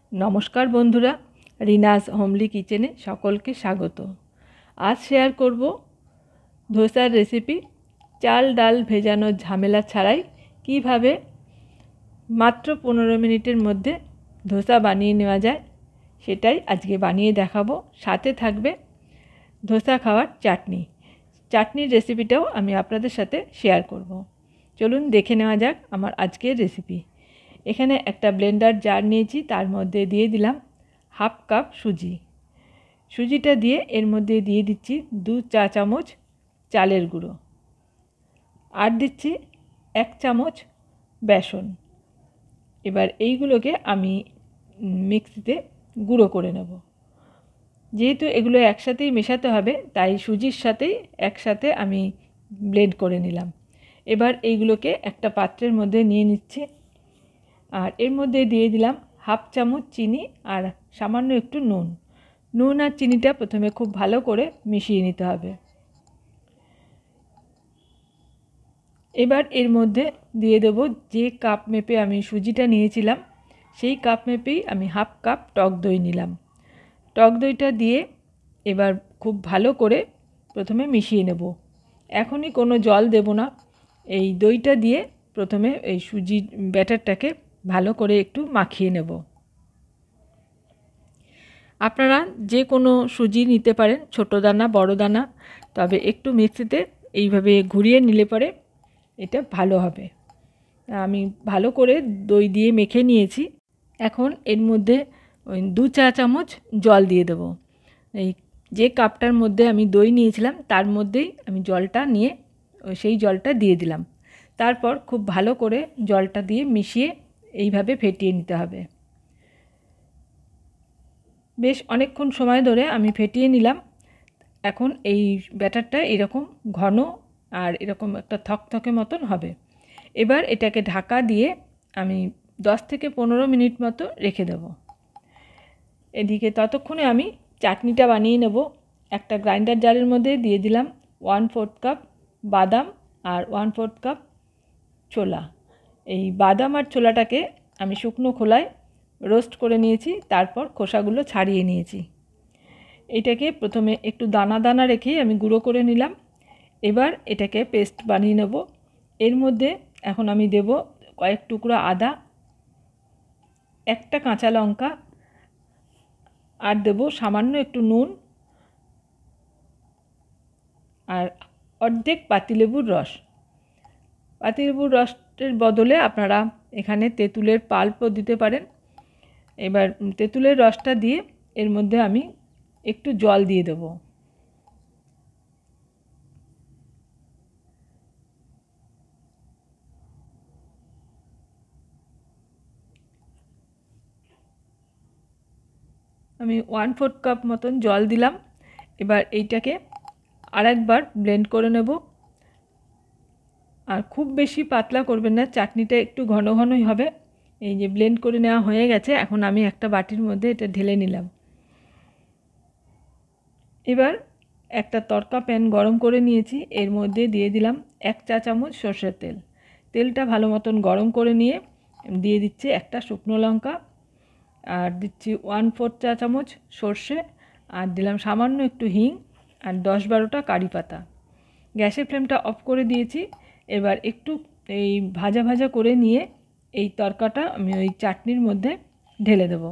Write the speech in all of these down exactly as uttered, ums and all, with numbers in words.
নমস্কার বন্ধুরা, রিনাস হোমলি কিচেনে সকলকে স্বাগত। আজ শেয়ার করব ধোসার রেসিপি। চাল ডাল ভেজানোর ঝামেলা ছাড়াই কিভাবে মাত্র পনেরো মিনিটের মধ্যে ধোসা বানিয়ে নেওয়া যায় সেটাই আজকে বানিয়ে দেখাবো। সাথে থাকবে ধোসা খাওয়ার চাটনি। চাটনির রেসিপিটাও আমি আপনাদের সাথে শেয়ার করব। চলুন দেখে নেওয়া যাক আমার আজকের রেসিপি। এখানে একটা ব্লেন্ডার জার নিয়েছি, তার মধ্যে দিয়ে দিলাম হাফ কাপ সুজি। সুজিটা দিয়ে এর মধ্যে দিয়ে দিচ্ছি দু চা চামচ চালের গুঁড়ো, আর দিচ্ছি এক চামচ বেসন। এবার এইগুলোকে আমি মিক্সিতে গুঁড়ো করে নেব। যেহেতু এগুলো একসাথেই মেশাতে হবে, তাই সুজির সাথেই একসাথে আমি ব্লেন্ড করে নিলাম। এবার এইগুলোকে একটা পাত্রের মধ্যে নিয়ে নিচ্ছি, আর এর মধ্যে দিয়ে দিলাম হাফ চামচ চিনি আর সামান্য একটু নুন। নুন আর চিনিটা প্রথমে খুব ভালো করে মিশিয়ে নিতে হবে। এবার এর মধ্যে দিয়ে দেব যে কাপ মেপে আমি সুজিটা নিয়েছিলাম, সেই কাপ মেপেই আমি হাফ কাপ টক দই নিলাম। টক দইটা দিয়ে এবার খুব ভালো করে প্রথমে মিশিয়ে নেব। এখনই কোনো জল দেব না, এই দইটা দিয়ে প্রথমে এই সুজি ব্যাটারটাকে ভালো করে একটু মাখিয়ে নেব। আপনারা যে কোনো সুজি নিতে পারেন, ছোট দানা বড় দানা, তবে একটু মিক্সিতে এইভাবে ঘুরিয়ে নিলে পরে এটা ভালো হবে। আমি ভালো করে দই দিয়ে মেখে নিয়েছি। এখন এর মধ্যে ওই দু চা চামচ জল দিয়ে দেব। এই যে কাপটার মধ্যে আমি দই নিয়েছিলাম তার মধ্যেই আমি জলটা নিয়ে সেই জলটা দিয়ে দিলাম। তারপর খুব ভালো করে জলটা দিয়ে মিশিয়ে এইভাবে ফেটিয়ে নিতে হবে। বেশ অনেকক্ষণ সময় ধরে আমি ফেটিয়ে নিলাম। এখন এই ব্যাটারটা এরকম ঘন আর এরকম একটা থকথকে মতন হবে। এবার এটাকে ঢাকা দিয়ে আমি দশ থেকে পনেরো মিনিট মতো রেখে দেব। এদিকে ততক্ষণে আমি চাটনিটা বানিয়ে নেব। একটা গ্রাইন্ডার জারের মধ্যে দিয়ে দিলাম ওয়ান ফোর্থ কাপ বাদাম আর ওয়ান ফোর্থ কাপ ছোলা। এই বাদাম আর ছোলাটাকে আমি শুকনো খোলায় রোস্ট করে নিয়েছি, তারপর খোসাগুলো ছাড়িয়ে নিয়েছি। এটাকে প্রথমে একটু দানা দানা রেখেই আমি গুঁড়ো করে নিলাম। এবার এটাকে পেস্ট বানিয়ে নেব। এর মধ্যে এখন আমি দেব কয়েক টুকরো আদা, একটা কাঁচা লঙ্কা, আর দেব সামান্য একটু নুন আর অর্ধেক পাতিলেবুর রস। পাতিলেবুর রসের বদলে আপনারা এখানে তেঁতুলের পাল্পও দিতে পারেন। এবার তেঁতুলের রসটা দিয়ে এর মধ্যে আমি একটু জল দিয়ে দেব। আমি ওয়ান ফোর্থ কাপ মতন জল দিলাম। এবার এইটাকে আরেকবার ব্লেন্ড করে নেব। আর খুব বেশি পাতলা করবেন না, চাটনিটা একটু ঘন ঘনই হবে। এই যে ব্লেন্ড করে নেওয়া হয়ে গেছে, এখন আমি একটা বাটির মধ্যে এটা ঢেলে নিলাম। এবার একটা তড়কা প্যান গরম করে নিয়েছি, এর মধ্যে দিয়ে দিলাম এক চা চামচ সর্ষের তেল। তেলটা ভালো মতন গরম করে নিয়ে দিয়ে দিচ্ছি একটা শুকনো লঙ্কা, আর দিচ্ছি ওয়ান ফোর্থ চা চামচ সর্ষে, আর দিলাম সামান্য একটু হিং আর দশ বারোটা কারি পাতা। গ্যাসের ফ্লেমটা অফ করে দিয়েছি। এবার একটু এই ভাজা ভাজা করে নিয়ে এই তরকাটা আমি ওই চাটনির মধ্যে ঢেলে দেব।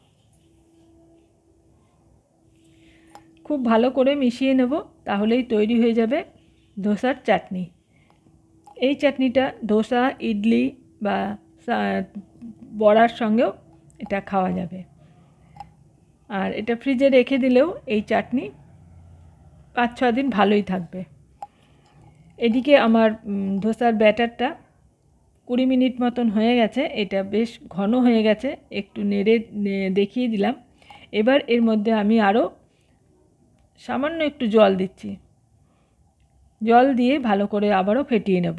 খুব ভালো করে মিশিয়ে নেব, তাহলেই তৈরি হয়ে যাবে ধোসার চাটনি। এই চাটনিটা ধোসা, ইডলি বা বড়ার সঙ্গেও এটা খাওয়া যাবে। আর এটা ফ্রিজে রেখে দিলেও এই চাটনি পাঁচ ছ দিন ভালোই থাকবে। এদিকে আমার ধোসার ব্যাটারটা কুড়ি মিনিট মতন হয়ে গেছে। এটা বেশ ঘন হয়ে গেছে, একটু নেড়ে দেখিয়ে দিলাম। এবার এর মধ্যে আমি আরও সামান্য একটু জল দিচ্ছি। জল দিয়ে ভালো করে আবারও ফেটিয়ে নেব।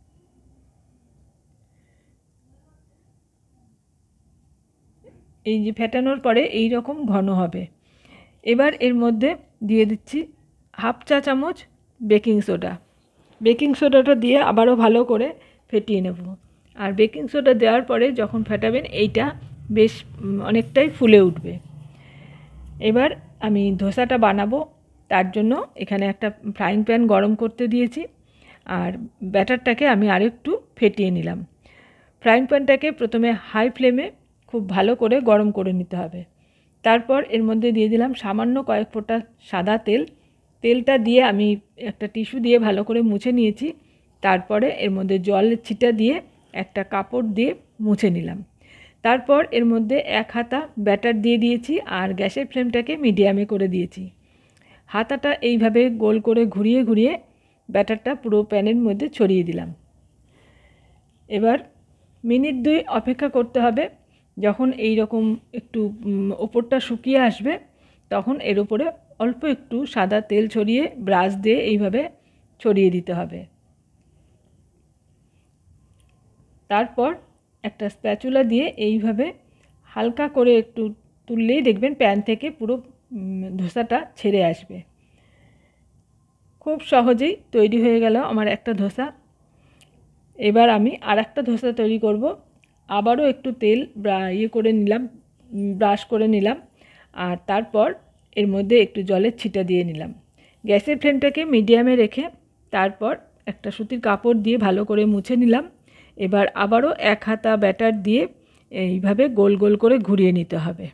এই যে ফেটানোর পরে এই রকম ঘন হবে। এবার এর মধ্যে দিয়ে দিচ্ছি হাফ চা চামচ বেকিং সোডা। বেকিং সোডাটা দিয়ে আবারও ভালো করে ফেটিয়ে নেব। আর বেকিং সোডা দেওয়ার পরে যখন ফেটাবেন এইটা বেশ অনেকটাই ফুলে উঠবে। এবার আমি ধোসাটা বানাবো, তার জন্য এখানে একটা ফ্রাইং প্যান গরম করতে দিয়েছি আর ব্যাটারটাকে আমি আরেকটু ফেটিয়ে নিলাম। ফ্রাইং প্যানটাকে প্রথমে হাই ফ্লেমে খুব ভালো করে গরম করে নিতে হবে। তারপর এর মধ্যে দিয়ে দিলাম সামান্য কয়েক ফোঁটা সাদা তেল। তেলটা দিয়ে আমি একটা টিস্যু দিয়ে ভালো করে মুছে নিয়েছি। তারপরে এর মধ্যে জলের ছিটা দিয়ে একটা কাপড় দিয়ে মুছে নিলাম। তারপর এর মধ্যে এক হাতা ব্যাটার দিয়ে দিয়েছি আর গ্যাসের ফ্লেমটাকে মিডিয়ামে করে দিয়েছি। হাতাটা এইভাবে গোল করে ঘুরিয়ে ঘুরিয়ে ব্যাটারটা পুরো প্যানের মধ্যে ছড়িয়ে দিলাম। এবার মিনিট দুই অপেক্ষা করতে হবে। যখন এই রকম একটু ওপরটা শুকিয়ে আসবে তখন এর উপরে অল্প একটু সাদা তেল ছড়িয়ে ব্রাশ দিয়ে এইভাবে ছড়িয়ে দিতে হবে। তারপর একটা স্প্যাচুলা দিয়ে এইভাবে হালকা করে একটু তুললেই দেখবেন প্যান থেকে পুরো ধোসাটা ছেড়ে আসবে। খুব সহজেই তৈরি হয়ে গেল আমার একটা ধোসা। এবার আমি আর একটা ধোসা তৈরি করব। আবারও একটু তেল ইয়ে করে নিলাম, ব্রাশ করে নিলাম আর তারপর এর মধ্যে একটু জলের ছিটা দিয়ে নিলাম। গ্যাসের ফ্লেমটাকে মিডিয়ামে রেখে তারপর একটা সুতির কাপড় দিয়ে ভালো করে মুছে নিলাম। এবার আবারও এক হাতা ব্যাটার দিয়ে এইভাবে গোল গোল করে ঘুরিয়ে নিতে হবে।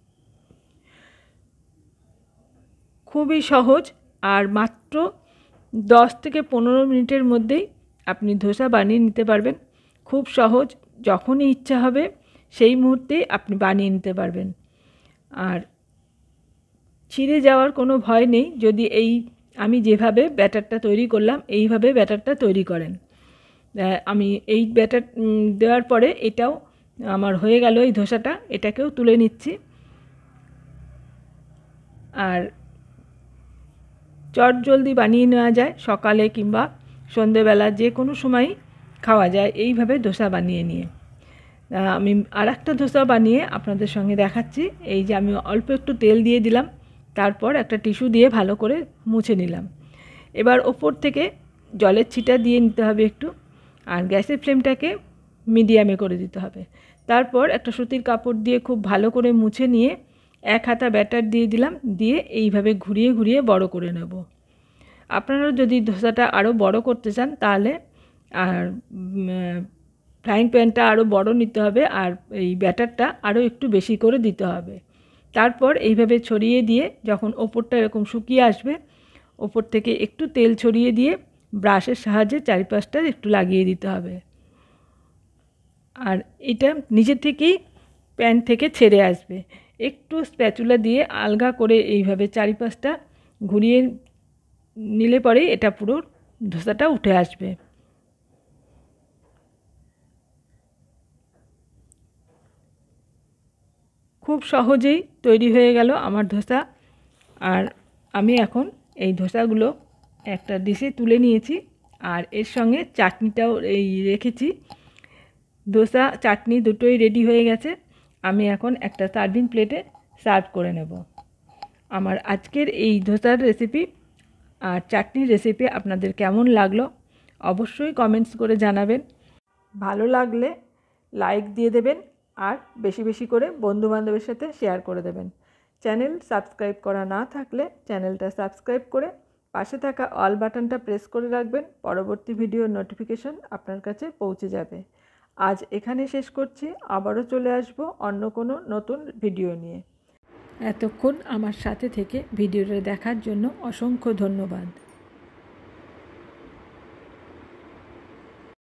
খুবই সহজ আর মাত্র দশ থেকে পনেরো মিনিটের মধ্যেই আপনি ধোসা বানিয়ে নিতে পারবেন। খুব সহজ, যখনই ইচ্ছা হবে সেই মুহূর্তেই আপনি বানিয়ে নিতে পারবেন। আর ছিঁড়ে যাওয়ার কোনো ভয় নেই যদি এই আমি যেভাবে ব্যাটারটা তৈরি করলাম এইভাবে ব্যাটারটা তৈরি করেন। আমি এই ব্যাটার দেওয়ার পরে এটাও আমার হয়ে গেল এই ধোসাটা, এটাকেও তুলে নিচ্ছি। আর চট জলদি বানিয়ে নেওয়া যায়, সকালে কিংবা সন্ধেবেলা যে কোনো সময়ই খাওয়া যায় এইভাবে ধোসা বানিয়ে নিয়ে। আমি আর একটা ধোসা বানিয়ে আপনাদের সঙ্গে দেখাচ্ছি। এই যে আমি অল্প একটু তেল দিয়ে দিলাম, তারপর একটা টিস্যু দিয়ে ভালো করে মুছে নিলাম। এবার ওপর থেকে জলের ছিটা দিয়ে নিতে হবে একটু আর গ্যাসের ফ্লেমটাকে মিডিয়ামে করে দিতে হবে। তারপর একটা সুতির কাপড় দিয়ে খুব ভালো করে মুছে নিয়ে এক হাতা ব্যাটার দিয়ে দিলাম, দিয়ে এইভাবে ঘুরিয়ে ঘুরিয়ে বড় করে নেব। আপনারা যদি ধোসাটা আরও বড় করতে চান তাহলে আর ফ্রাইং প্যানটা আরও বড় নিতে হবে আর এই ব্যাটারটা আরও একটু বেশি করে দিতে হবে। তারপর এইভাবে ছড়িয়ে দিয়ে যখন ওপরটা এরকম শুকিয়ে আসবে ওপর থেকে একটু তেল ছড়িয়ে দিয়ে ব্রাশের সাহায্যে চারিপাশটা একটু লাগিয়ে দিতে হবে। আর এটা নিজে থেকেই প্যান থেকে ছেড়ে আসবে। একটু স্প্যাচুলা দিয়ে আলগা করে এইভাবে চারিপাশটা ঘুরিয়ে নিলে পরেই এটা পুরো ধোসাটা উঠে আসবে। খুব সহজেই তৈরি হয়ে গেল আমার ধোসা। আর আমি এখন এই ধোসাগুলো একটা ডিশে তুলে নিয়েছি আর এর সঙ্গে চাটনিটাও এই রেখেছি। ধোসা চাটনি দুটোই রেডি হয়ে গেছে। আমি এখন একটা সার্ভিং প্লেটে সার্ভ করে নেব। আমার আজকের এই ধোসার রেসিপি আর চাটনির রেসিপি আপনাদের কেমন লাগলো অবশ্যই কমেন্টস করে জানাবেন। ভালো লাগলে লাইক দিয়ে দেবেন আর বেশি বেশি করে বন্ধুবান্ধবের সাথে শেয়ার করে দেবেন। চ্যানেল সাবস্ক্রাইব করা না থাকলে চ্যানেলটা সাবস্ক্রাইব করে পাশে থাকা অল বাটনটা প্রেস করে রাখবেন। পরবর্তী ভিডিওর নোটিফিকেশন আপনার কাছে পৌঁছে যাবে। আজ এখানে শেষ করছি, আবারও চলে আসব অন্য কোনো নতুন ভিডিও নিয়ে। এতক্ষণ আমার সাথে থেকে ভিডিওটা দেখার জন্য অসংখ্য ধন্যবাদ।